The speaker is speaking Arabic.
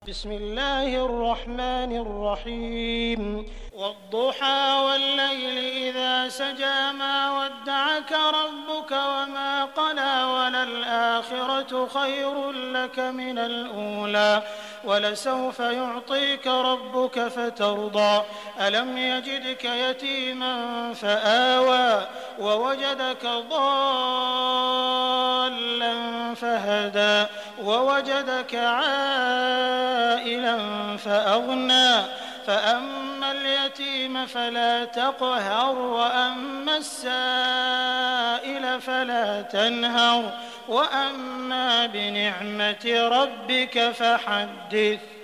بسم الله الرحمن الرحيم والضحى والليل إذا سجى ما ودعك ربك وما قلى وللآخرة خير لك من الأولى ولسوف يعطيك ربك فترضى ألم يجدك يتيما فآوى ووجدك ضالا فهدى ووجدك عائلا فأغنى فأما اليتيم فلا تقهر وأما السائل فلا تنهر وأما بنعمة ربك فحدث.